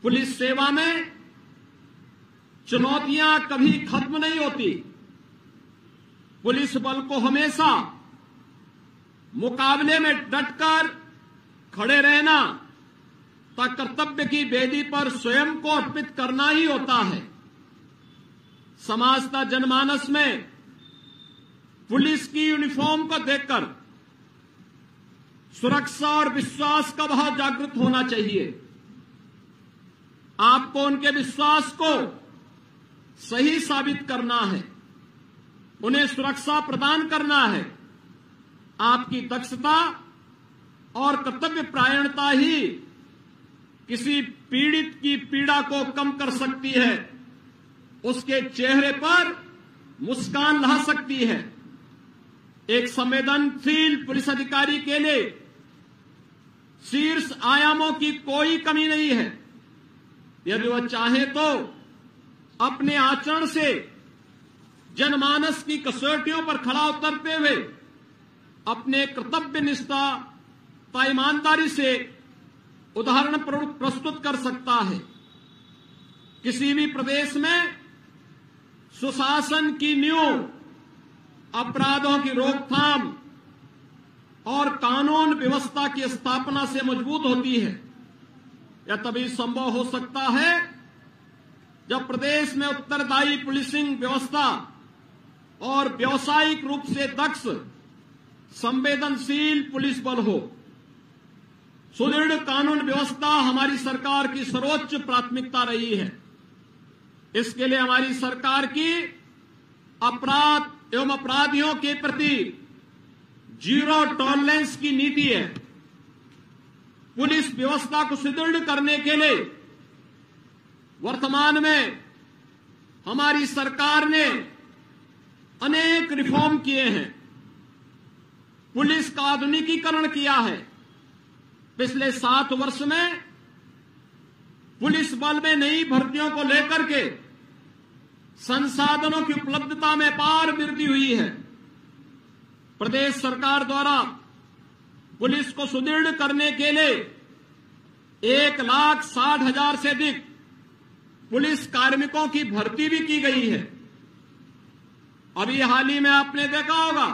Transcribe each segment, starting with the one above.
Police सेवा में चुनौतियां कभी खत्म नहीं होती। पुलिस बल को हमेशा मुकाबले में डटकर खड़े रहना तथा कर्तव्य की बेदी पर स्वयं को अर्पित करना ही होता है। समाज तथा जनमानस में पुलिस की यूनिफॉर्म को देखकर सुरक्षा और विश्वास का भाव जागृत होना चाहिए। आपको उनके विश्वास को सही साबित करना है, उन्हें सुरक्षा प्रदान करना है। आपकी दक्षता और कर्तव्य परायणता ही किसी पीड़ित की पीड़ा को कम कर सकती है, उसके चेहरे पर मुस्कान ला सकती है। एक संवेदनशील पुलिस अधिकारी के लिए शीर्ष आयामों की कोई कमी नहीं है। यदि वह चाहे तो अपने आचरण से जनमानस की कसौटियों पर खरा उतरते हुए अपने कर्तव्य निष्ठा व ईमानदारी से उदाहरण प्रस्तुत कर सकता है। किसी भी प्रदेश में सुशासन की नींव अपराधों की रोकथाम और कानून व्यवस्था की स्थापना से मजबूत होती है। यह तभी संभव हो सकता है जब प्रदेश में उत्तरदायी पुलिसिंग व्यवस्था और व्यावसायिक रूप से दक्ष संवेदनशील पुलिस बल हो। सुदृढ़ कानून व्यवस्था हमारी सरकार की सर्वोच्च प्राथमिकता रही है। इसके लिए हमारी सरकार की अपराध एवं अपराधियों के प्रति जीरो टॉलरेंस की नीति है। पुलिस व्यवस्था को सुदृढ़ करने के लिए वर्तमान में हमारी सरकार ने अनेक रिफॉर्म किए हैं। पुलिस का आधुनिकीकरण किया है। पिछले 7 वर्ष में पुलिस बल में नई भर्तियों को लेकर के संसाधनों की उपलब्धता में अपार वृद्धि हुई है। प्रदेश सरकार द्वारा पुलिस को सुदृढ़ करने के लिए 1,60,000 से अधिक पुलिस कार्मिकों की भर्ती भी की गई है। अभी हाल ही में आपने देखा होगा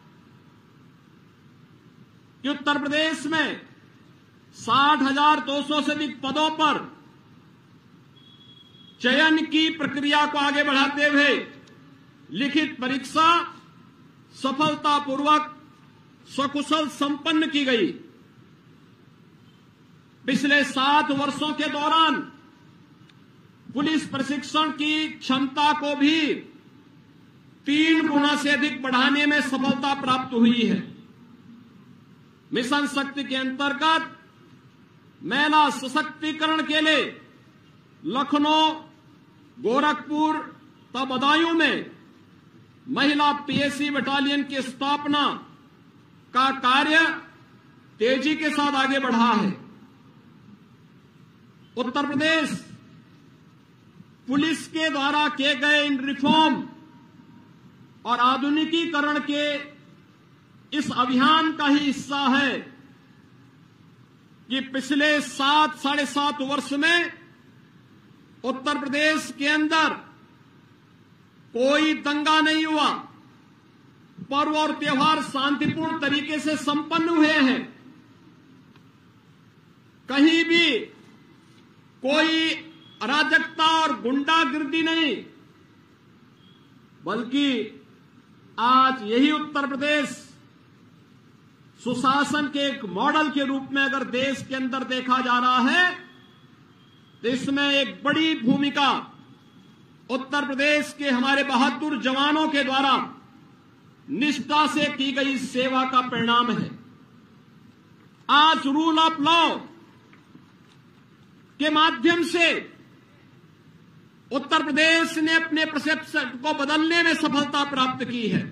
कि उत्तर प्रदेश में 60,200 से अधिक पदों पर चयन की प्रक्रिया को आगे बढ़ाते हुए लिखित परीक्षा सफलतापूर्वक सकुशल संपन्न की गई। पिछले 7 वर्षों के दौरान पुलिस प्रशिक्षण की क्षमता को भी 3 गुना से अधिक बढ़ाने में सफलता प्राप्त हुई है। मिशन शक्ति के अंतर्गत महिला सशक्तिकरण के लिए लखनऊ, गोरखपुर तथा बदायूं में महिला पीएसी बटालियन की स्थापना का कार्य तेजी के साथ आगे बढ़ा है। उत्तर प्रदेश पुलिस के द्वारा किए गए इन रिफॉर्म और आधुनिकीकरण के इस अभियान का ही हिस्सा है कि पिछले 7 साढ़े 7 वर्ष में उत्तर प्रदेश के अंदर कोई दंगा नहीं हुआ। पर्व और त्योहार शांतिपूर्ण तरीके से संपन्न हुए हैं। कहीं भी कोई अराजकता और गुंडागिर्दी नहीं, बल्कि आज यही उत्तर प्रदेश सुशासन के एक मॉडल के रूप में अगर देश के अंदर देखा जा रहा है तो इसमें एक बड़ी भूमिका उत्तर प्रदेश के हमारे बहादुर जवानों के द्वारा निष्ठा से की गई सेवा का परिणाम है। आज रूल ऑफ लॉ के माध्यम से उत्तर प्रदेश ने अपने परसेप्शन को बदलने में सफलता प्राप्त की है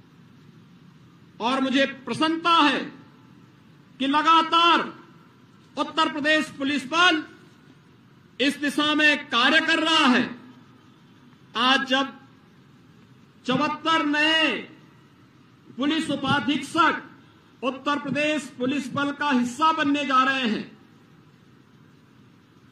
और मुझे प्रसन्नता है कि लगातार उत्तर प्रदेश पुलिस बल इस दिशा में कार्य कर रहा है। आज जब 74 नए पुलिस उपाधीक्षक उत्तर प्रदेश पुलिस बल का हिस्सा बनने जा रहे हैं,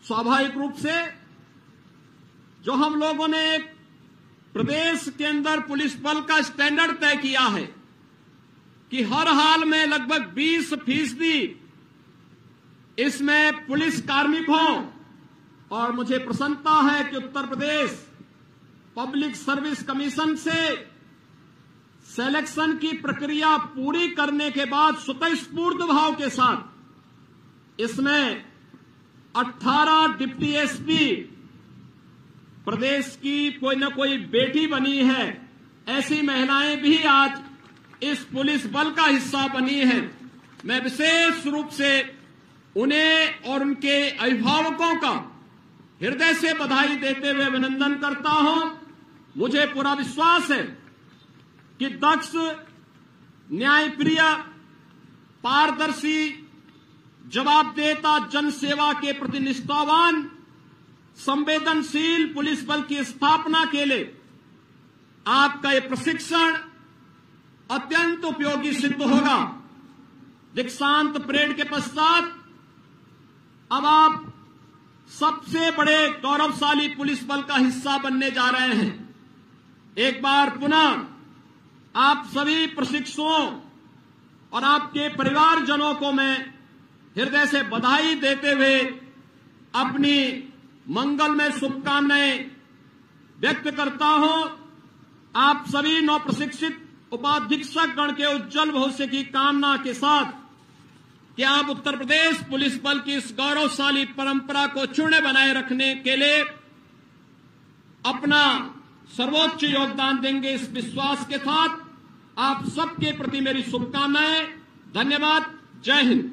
स्वाभाविक रूप से जो हम लोगों ने प्रदेश के अंदर पुलिस बल का स्टैंडर्ड तय किया है कि हर हाल में लगभग 20% इसमें पुलिस कार्मिक हों, और मुझे प्रसन्नता है कि Uttar Pradesh public service commission से सिलेक्शन की प्रक्रिया पूरी करने के बाद स्वतःस्फूर्त भाव के साथ इसमें 18 डिप्टी एसपी प्रदेश की कोई न कोई बेटी बनी है। ऐसी महिलाएं भी आज इस पुलिस बल का हिस्सा बनी हैं। मैं विशेष रूप से उन्हें और उनके अभिभावकों का हृदय से बधाई देते हुए अभिनंदन करता हूं। मुझे पूरा विश्वास है कि दक्ष, न्यायप्रिय, पारदर्शी, जवाबदेहता, जनसेवा के प्रति निष्ठावान, संवेदनशील पुलिस बल की स्थापना के लिए आपका ये प्रशिक्षण अत्यंत उपयोगी सिद्ध होगा। दीक्षांत परेड के पश्चात अब आप सबसे बड़े गौरवशाली पुलिस बल का हिस्सा बनने जा रहे हैं। एक बार पुनः आप सभी प्रशिक्षुओं और आपके परिवारजनों को मैं हृदय से बधाई देते हुए अपनी मंगलमय शुभकामनाएं व्यक्त करता हूं। आप सभी नवप्रशिक्षित उपाधीक्षक गण के उज्जवल भविष्य की कामना के साथ कि आप उत्तर प्रदेश पुलिस बल की इस गौरवशाली परंपरा को चूर्ण बनाए रखने के लिए अपना सर्वोच्च योगदान देंगे, इस विश्वास के साथ आप सबके प्रति मेरी शुभकामनाएं। धन्यवाद। जय हिंद।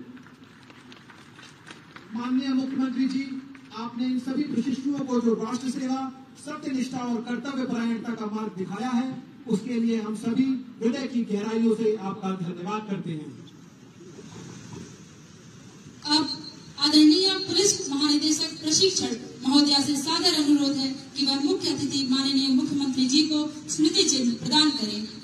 माननीय मुख्यमंत्री जी, आपने इन सभी प्रशिक्षुओं को जो राष्ट्र सेवा, सत्यनिष्ठा और कर्तव्य परायणता का मार्ग दिखाया है, उसके लिए हम सभी हृदय की गहराइयों से आपका धन्यवाद करते हैं। अब आदरणीय पुलिस महानिदेशक प्रशिक्षण महोदया से सादर अनुरोध है कि वह मुख्य अतिथि माननीय मुख्यमंत्री जी को स्मृति चिन्ह प्रदान करें।